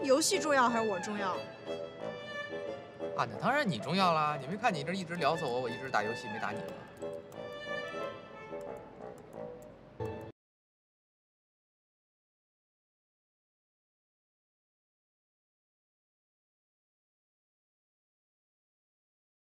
游戏重要还是我重要？ 啊，那当然你重要啦！你没看你这一直聊死我，我一直打游戏没打你吗？